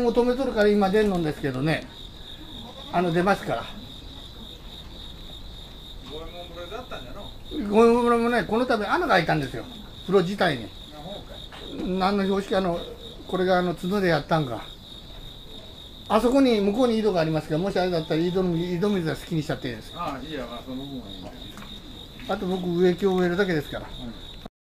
止めとるから今出んのんですけどね、出ますから。五右衛門風呂もね、この度穴が開いたんですよ、風呂自体に。何の標識これが角でやったんか。あそこに向こうに井戸がありますから、もしあれだったら井戸水は好きにしちゃっていいです。 ああ、いいや、その分はいい。 あと僕植木を植えるだけですから。